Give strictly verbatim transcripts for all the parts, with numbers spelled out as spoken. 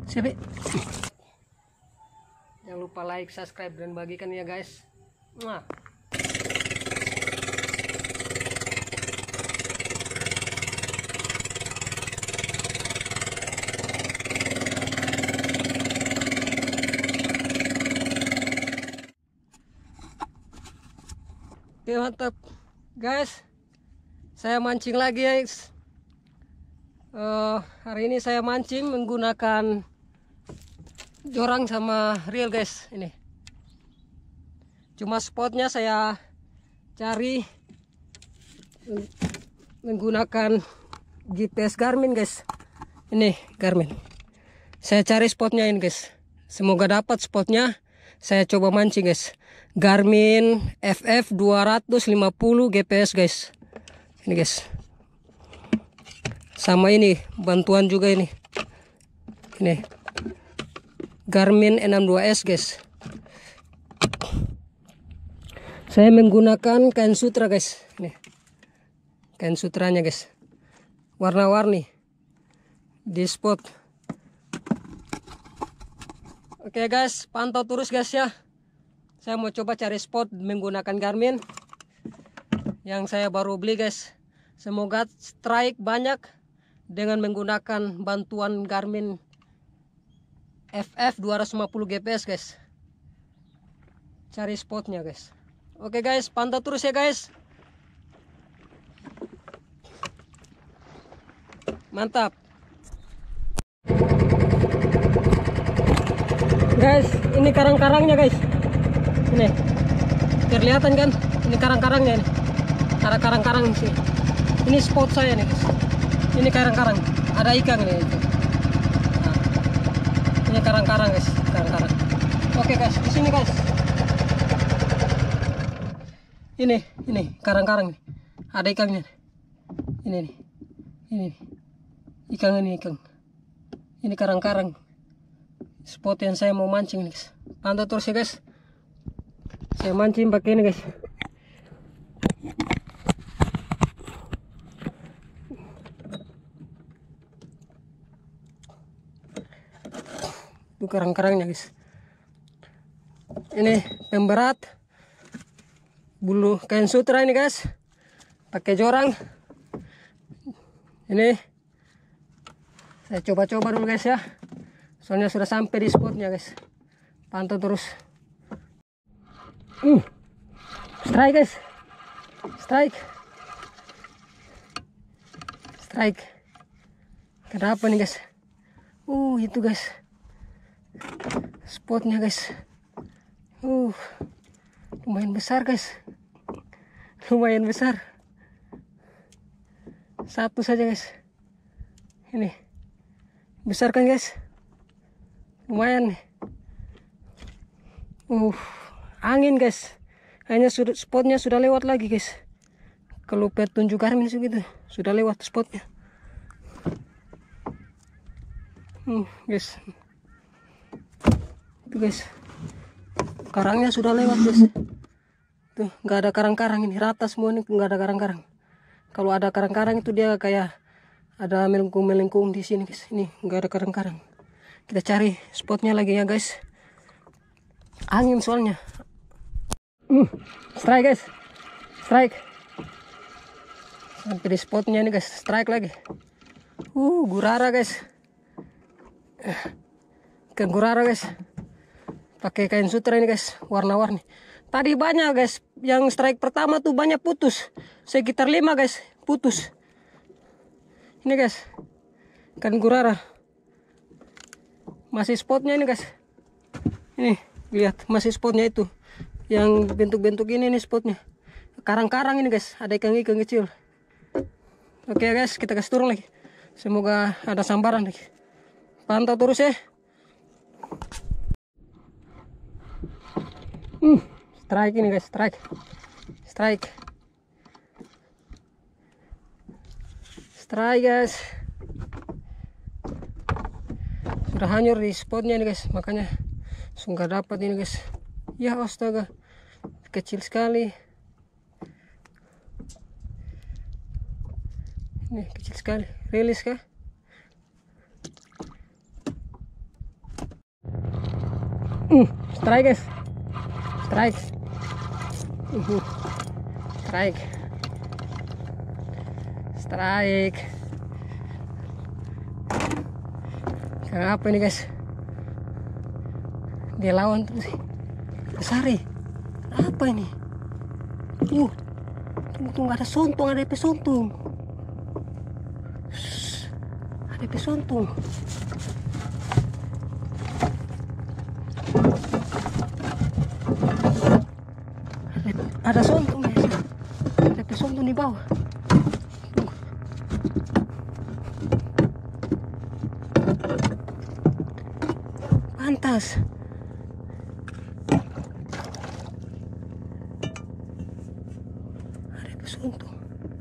Siapa? Jangan lupa like, subscribe, dan bagikan ya guys. Mwah. Oke, mantap guys, saya mancing lagi guys. uh, hari ini saya mancing menggunakan jorang sama reel guys. Ini cuma spotnya saya cari menggunakan G P S Garmin guys. Ini Garmin, saya cari spotnya ini guys, semoga dapat spotnya. Saya coba mancing guys, Garmin F F dua ratus lima puluh G P S guys. Ini guys, sama ini bantuan juga ini. Ini Garmin enam dua S guys. Saya menggunakan kain sutra guys. Nih kain sutranya guys, warna-warni di spot. Oke guys, pantau terus guys ya. Saya mau coba cari spot menggunakan Garmin yang saya baru beli guys. Semoga strike banyak dengan menggunakan bantuan Garmin F F dua ratus lima puluh G P S guys. Cari spotnya guys. Oke guys, pantau terus ya guys. Mantap guys, ini karang-karangnya guys. Ini kelihatan kan, ini karang-karangnya ini. Ada karang-karang sih. Ini spot saya nih guys. Ini karang-karang, ada ikan nih. Nah, ini karang-karang guys, karang-karang. Oke guys, di sini guys. Ini, ini karang-karang nih. Ada ikannya. Ini nih. Ini nih. Ikan ini ikan. Ini karang-karang. Spot yang saya mau mancing nih guys. Pantau terus ya guys. Saya mancing pakai ini guys. Itu karang-karangnya guys. Ini pemberat bulu kain sutra ini guys, pakai jorang. Ini saya coba-coba dulu guys ya, soalnya sudah sampai di spotnya guys. Pantau terus. uh, strike guys, strike strike kenapa nih guys? Uh itu guys spotnya guys. uh lumayan besar guys, lumayan besar. Satu saja guys. Ini besar kan guys, lumayan nih. uh angin guys, hanya sudah spotnya sudah lewat lagi guys. Kalau petunjuk Garmin segitu sudah lewat spotnya. hmm, guys, itu guys, karangnya sudah lewat guys. Tuh nggak ada karang-karang, ini rata semua nih, nggak ada karang-karang. Kalau ada karang-karang itu dia kayak ada melengkung-melengkung di sini guys. Ini nggak ada karang-karang. Kita cari spotnya lagi ya guys. Angin soalnya. Uh, strike guys, strike. Sampai di spotnya nih guys, strike lagi. Uh, gurara guys. Ikan gurara guys. Pakai kain sutra ini guys, warna-warni. Tadi banyak guys, yang strike pertama tuh banyak putus, sekitar lima guys putus. Ini guys, ikan gurara. Masih spotnya ini guys. Ini lihat, masih spotnya itu, yang bentuk-bentuk ini nih spotnya. Karang-karang ini guys, ada ikan-ikan kecil. Oke guys, kita kasih turun lagi. Semoga ada sambaran lagi. Pantau terus ya. Hmm, strike ini guys, strike, strike, strike guys. Sudah hanyur di spotnya ini guys, makanya nggak dapat ini guys. Ya astaga, kecil sekali. Ini kecil sekali. Rilis kah? Uh, strike guys, strike, uh, strike, strike. Ikan apa ini guys? Dia lawan terus sih. Besar nih. Apa ini? Uh, tunggu tunggu ada sontung, ada epe sontung. Shhh, ada epe sontung. Ada sontung guys, ada pesontung di bawah. Tunggu. Pantas. Ada pesontung.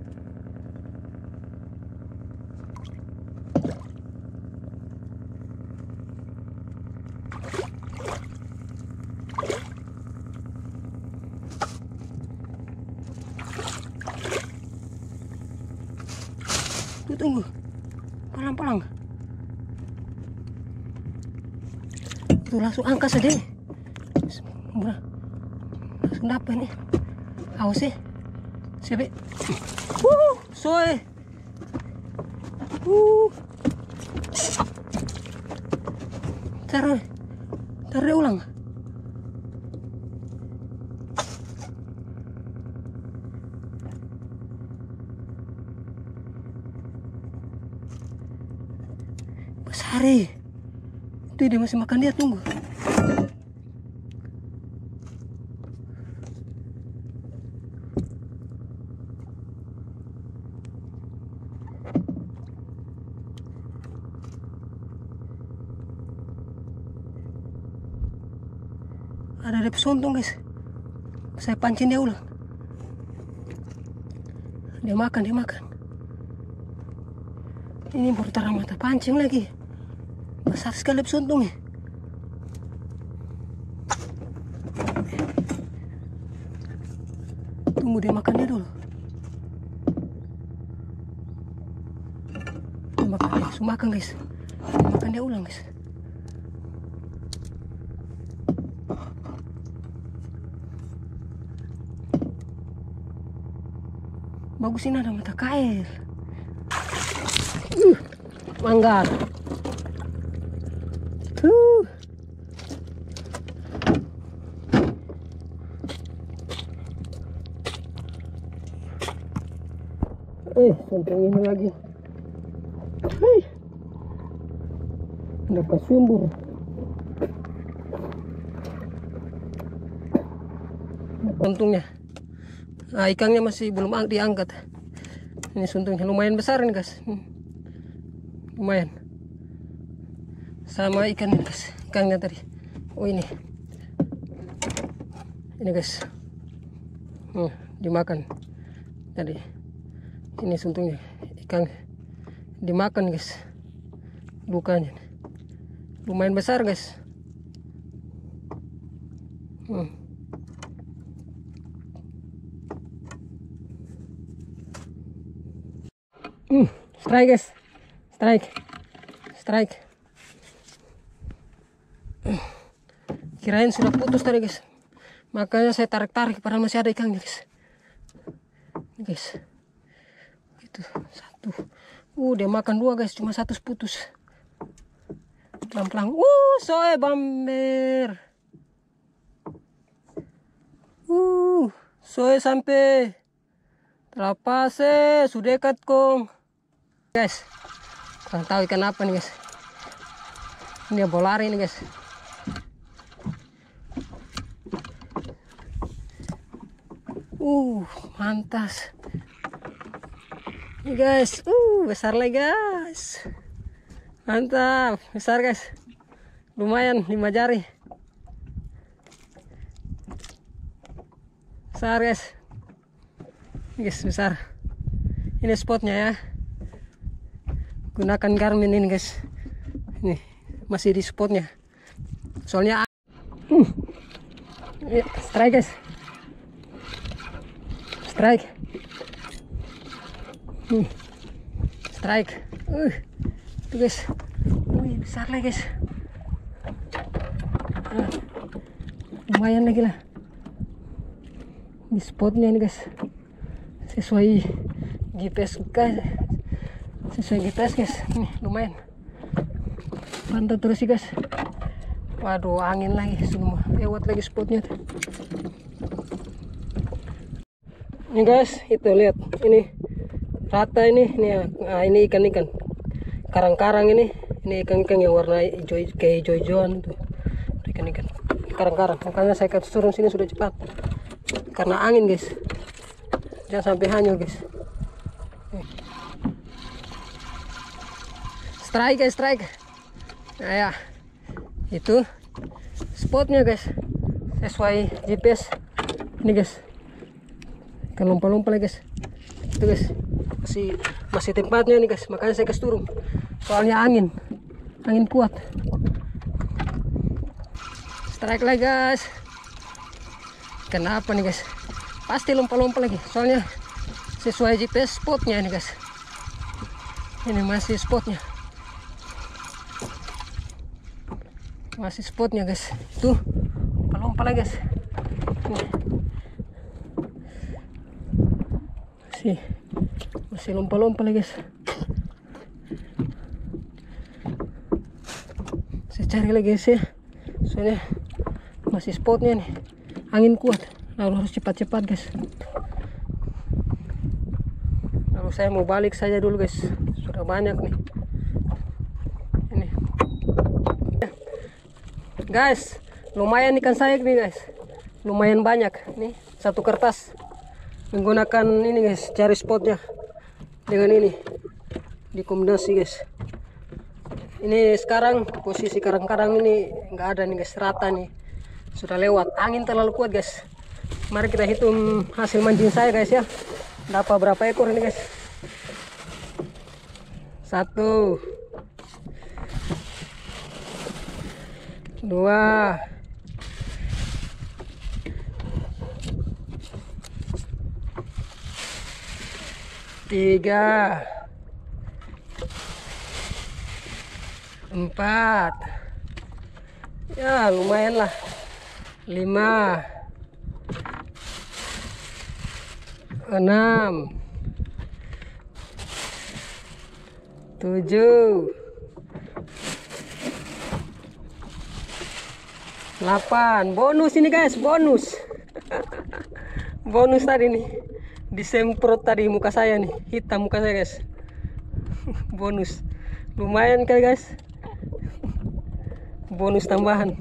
Tunggu, pelan-pelan. Itu langsung angkat saja. Murah. Langsung dapat nih. Awas sih. Siapa? Uh, soe. Uh. Taruh. Taruh ulang. Besar. Itu dia masih makan, dia tunggu. Ada ada pesontung guys. Saya pancing dia ulang. Dia makan, dia makan. Ini baru taruh mata pancing lagi. Besar sekali pesontungnya. Tunggu dia makan dia dulu. Dia makan, dia langsung makan guys. Dia makan dia ulang guys. Bagus, ini ada mata kail. Uh, manggar. Uh. Eh, sontung ini lagi. Hei. Dapat sumbur. Untungnya. Nah, ikannya masih belum diangkat. Ini suntungnya lumayan besar nih guys. Hmm. Lumayan. Sama ikan ini guys. Ikannya tadi. Oh ini. Ini guys. Hmm, dimakan tadi. Ini suntungnya. Ikan dimakan guys. Lukanya. Lumayan besar guys. Hmm. Hmm, strike guys, strike, strike. Kirain sudah putus tadi guys, makanya saya tarik-tarik padahal masih ada ikannya guys. Ini guys, itu satu. Uh, dia makan dua guys, cuma satu putus. Pelan-pelan. Uh, soe bamber. Uh, soe sampai. Lepas eh, sudah dekat kong. Guys, kurang tahu ikan apa nih guys. Ini dia bolari nih guys. Uh, mantas. Ini guys, uh, besar lagi guys. Mantap, besar guys. Lumayan, lima jari. Besar guys. Ini guys, besar. Ini spotnya ya. Gunakan Garmin ini guys. Ini masih di spotnya. Soalnya uh, strike guys. Strike. Uh, strike. Uh, itu guys. Wih, besar lagi guys. Nah, lumayan lagi lah di spotnya ini guys, sesuai G P S guys, sesuai G P S guys. Nih lumayan, pantau terus sih guys. Waduh, angin lagi, semua lewat lagi spotnya tuh. Ini guys, itu lihat ini rata ini, nih nah, ini ikan-ikan karang-karang ini, ini ikan-ikan yang warna hijau kayak hijau-hijauan tuh, ikan-ikan karang-karang. Makanya saya kasih turun sini sudah cepat karena angin guys, jangan sampai hanyut guys. Strike guys, strike. Nah ya, itu spotnya guys, sesuai G P S ini guys. Kan lompat-lompat lagi guys, itu guys, masih masih tempatnya nih guys, makanya saya kasih turun, soalnya angin angin kuat. Strike lagi guys. Kenapa nih guys, pasti lompat-lompat lagi, soalnya sesuai G P S spotnya nih guys. Ini masih spotnya, masih spotnya guys, tuh lompat-lompat lagi guys. Nih. Masih masih lompat-lompat lagi guys. Saya cari lagi guys ya, soalnya masih spotnya nih, angin kuat, lalu harus cepat-cepat guys. Lalu saya mau balik saja dulu guys, sudah banyak nih ini guys. Lumayan ikan saya nih guys, lumayan banyak nih, satu kertas. Menggunakan ini guys, cari spotnya dengan ini dikombinasi guys. Ini sekarang posisi karang-karang ini nggak ada nih guys, rata nih, sudah lewat, angin terlalu kuat guys. Mari kita hitung hasil mancing saya guys ya, dapat berapa ekor ini guys. Satu, dua, tiga, empat, ya lumayan lah, lima, enam, tujuh, delapan. Bonus ini guys, bonus. Bonus tadi nih, disemprot tadi muka saya nih, hitam muka saya guys. Bonus, lumayan kan guys, bonus tambahan.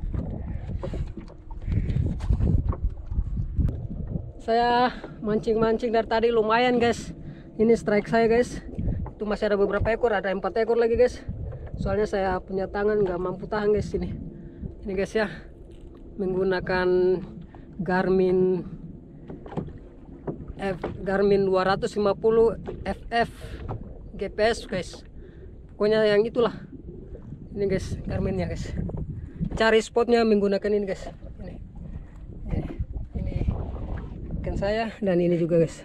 Saya mancing-mancing dari tadi lumayan guys. Ini strike saya guys, itu masih ada beberapa ekor, ada empat ekor lagi guys. Soalnya saya punya tangan nggak mampu tahan guys ini. Ini guys ya, menggunakan Garmin F, Garmin dua ratus lima puluh F F G P S guys. Pokoknya yang itulah. Ini guys, Garminnya guys. Cari spotnya menggunakan ini guys. Ini, ini, ini ikan saya dan ini juga guys.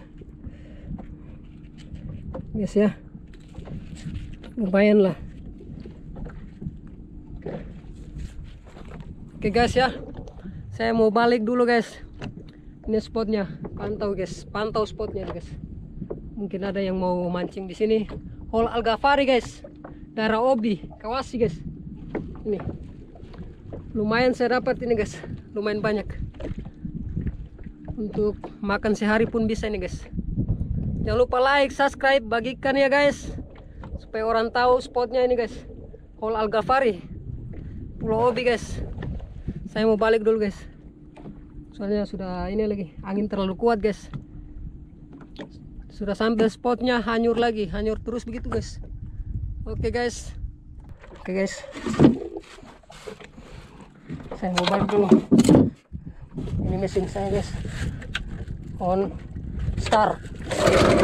Guys ya, lumayan lah. Oke guys ya, saya mau balik dulu guys. Ini spotnya, pantau guys, pantau spotnya guys. Mungkin ada yang mau mancing di sini. Hol Al-Ghafari guys, daerah Obi, Kawasi guys. Ini lumayan saya dapat ini guys, lumayan banyak. Untuk makan sehari pun bisa ini guys. Jangan lupa like, subscribe, bagikan ya guys, supaya orang tahu spotnya ini guys. Hol Al-Ghafari, Pulau Obi guys. Saya mau balik dulu guys, soalnya sudah ini lagi, angin terlalu kuat guys. Sudah sampai spotnya, hanyur lagi, hanyur terus begitu guys. Oke guys, oke guys, saya mau balik dulu. Ini mesin saya guys, on start.